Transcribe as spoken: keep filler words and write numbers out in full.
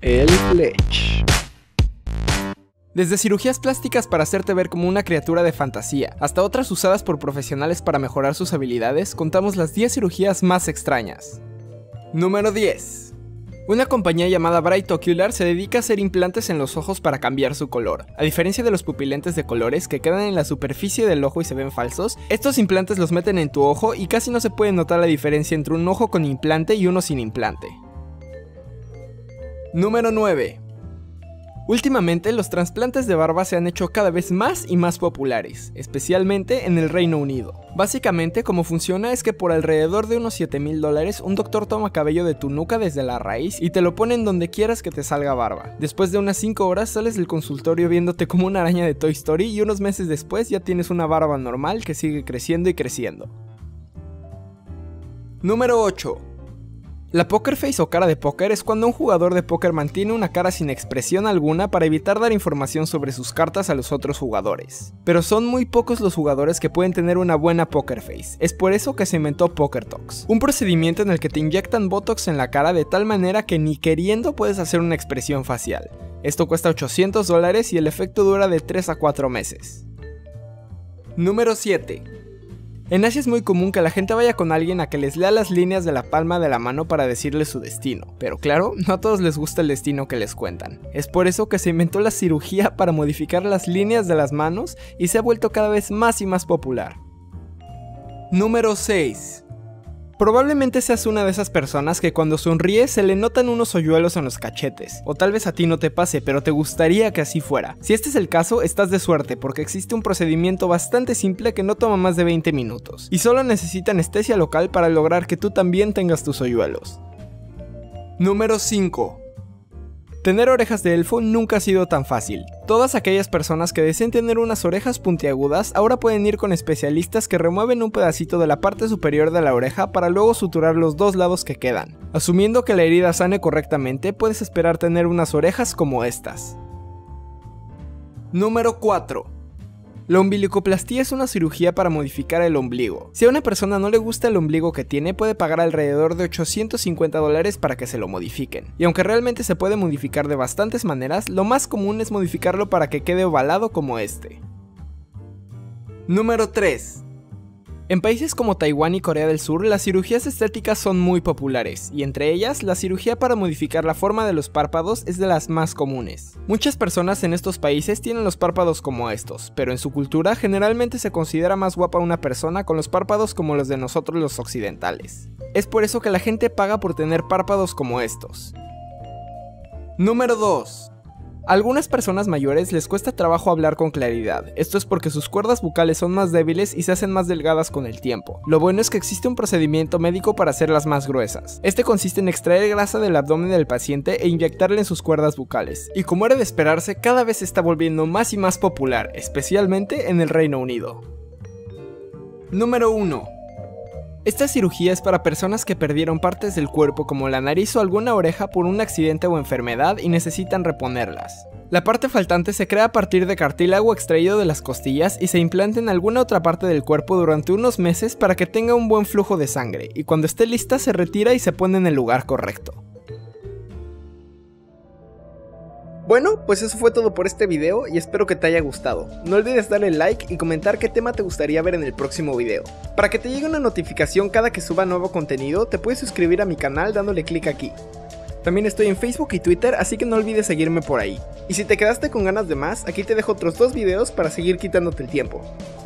El Lech. Desde cirugías plásticas para hacerte ver como una criatura de fantasía, hasta otras usadas por profesionales para mejorar sus habilidades, contamos las diez cirugías más extrañas. Número diez. Una compañía llamada Bright Ocular se dedica a hacer implantes en los ojos para cambiar su color. A diferencia de los pupilentes de colores que quedan en la superficie del ojo y se ven falsos, estos implantes los meten en tu ojo y casi no se puede notar la diferencia entre un ojo con implante y uno sin implante. Número nueve. Últimamente los trasplantes de barba se han hecho cada vez más y más populares, especialmente en el Reino Unido. Básicamente cómo funciona es que por alrededor de unos siete mil dólares un doctor toma cabello de tu nuca desde la raíz y te lo pone en donde quieras que te salga barba. Después de unas cinco horas sales del consultorio viéndote como una araña de Toy Story y unos meses después ya tienes una barba normal que sigue creciendo y creciendo. Número ocho. La poker face o cara de póker es cuando un jugador de póker mantiene una cara sin expresión alguna para evitar dar información sobre sus cartas a los otros jugadores. Pero son muy pocos los jugadores que pueden tener una buena poker face, es por eso que se inventó PokerTox, un procedimiento en el que te inyectan botox en la cara de tal manera que ni queriendo puedes hacer una expresión facial. Esto cuesta ochocientos dólares y el efecto dura de tres a cuatro meses. Número siete. En Asia es muy común que la gente vaya con alguien a que les lea las líneas de la palma de la mano para decirles su destino, pero claro, no a todos les gusta el destino que les cuentan. Es por eso que se inventó la cirugía para modificar las líneas de las manos y se ha vuelto cada vez más y más popular. Número seis. Probablemente seas una de esas personas que cuando sonríe se le notan unos hoyuelos en los cachetes, o tal vez a ti no te pase, pero te gustaría que así fuera. Si este es el caso, estás de suerte, porque existe un procedimiento bastante simple que no toma más de veinte minutos, y solo necesita anestesia local para lograr que tú también tengas tus hoyuelos. Número cinco. Tener orejas de elfo nunca ha sido tan fácil. Todas aquellas personas que deseen tener unas orejas puntiagudas ahora pueden ir con especialistas que remueven un pedacito de la parte superior de la oreja para luego suturar los dos lados que quedan. Asumiendo que la herida sane correctamente, puedes esperar tener unas orejas como estas. Número cuatro. La umbilicoplastía es una cirugía para modificar el ombligo. Si a una persona no le gusta el ombligo que tiene, puede pagar alrededor de ochocientos cincuenta dólares para que se lo modifiquen. Y aunque realmente se puede modificar de bastantes maneras, lo más común es modificarlo para que quede ovalado como este. Número tres. En países como Taiwán y Corea del Sur, las cirugías estéticas son muy populares, y entre ellas, la cirugía para modificar la forma de los párpados es de las más comunes. Muchas personas en estos países tienen los párpados como estos, pero en su cultura generalmente se considera más guapa una persona con los párpados como los de nosotros los occidentales. Es por eso que la gente paga por tener párpados como estos. Número dos. A algunas personas mayores les cuesta trabajo hablar con claridad, esto es porque sus cuerdas bucales son más débiles y se hacen más delgadas con el tiempo. Lo bueno es que existe un procedimiento médico para hacerlas más gruesas. Este consiste en extraer grasa del abdomen del paciente e inyectarla en sus cuerdas bucales, y como era de esperarse, cada vez se está volviendo más y más popular, especialmente en el Reino Unido. Número uno. Esta cirugía es para personas que perdieron partes del cuerpo como la nariz o alguna oreja por un accidente o enfermedad y necesitan reponerlas. La parte faltante se crea a partir de cartílago extraído de las costillas y se implanta en alguna otra parte del cuerpo durante unos meses para que tenga un buen flujo de sangre, y cuando esté lista se retira y se pone en el lugar correcto. Bueno, pues eso fue todo por este video y espero que te haya gustado. No olvides darle like y comentar qué tema te gustaría ver en el próximo video. Para que te llegue una notificación cada que suba nuevo contenido, te puedes suscribir a mi canal dándole clic aquí. También estoy en Facebook y Twitter, así que no olvides seguirme por ahí. Y si te quedaste con ganas de más, aquí te dejo otros dos videos para seguir quitándote el tiempo.